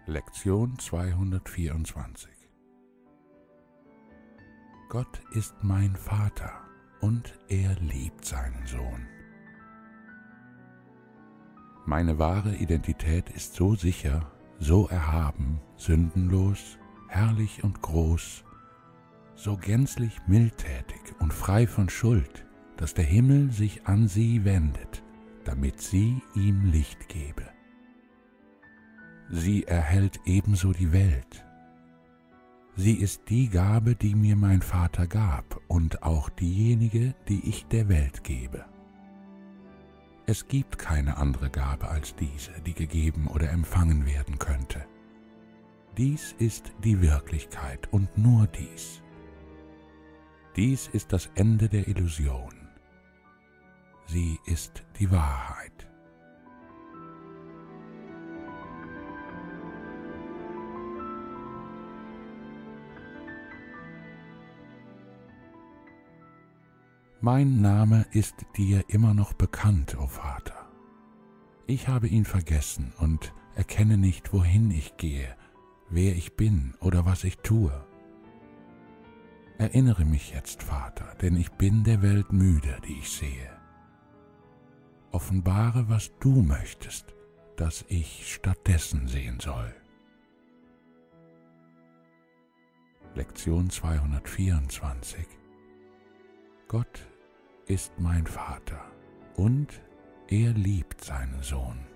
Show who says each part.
Speaker 1: Lektion 224. Gott ist mein Vater und er liebt seinen Sohn. Meine wahre Identität ist so sicher, so erhaben, sündenlos, herrlich und groß, so gänzlich mildtätig und frei von Schuld, dass der Himmel sich an sie wendet, damit sie ihm Licht gebe. Sie erhält ebenso die Welt. Sie ist die Gabe, die mir mein Vater gab, und auch diejenige, die ich der Welt gebe. Es gibt keine andere Gabe als diese, die gegeben oder empfangen werden könnte. Dies ist die Wirklichkeit und nur dies. Dies ist das Ende der Illusion. Sie ist die Wahrheit. Mein Name ist dir immer noch bekannt, o Vater. Ich habe ihn vergessen und erkenne nicht, wohin ich gehe, wer ich bin oder was ich tue. Erinnere mich jetzt, Vater, denn ich bin der Welt müde, die ich sehe. Offenbare, was du möchtest, dass ich stattdessen sehen soll. Lektion 224. Gott ist mein Vater und er liebt seinen Sohn.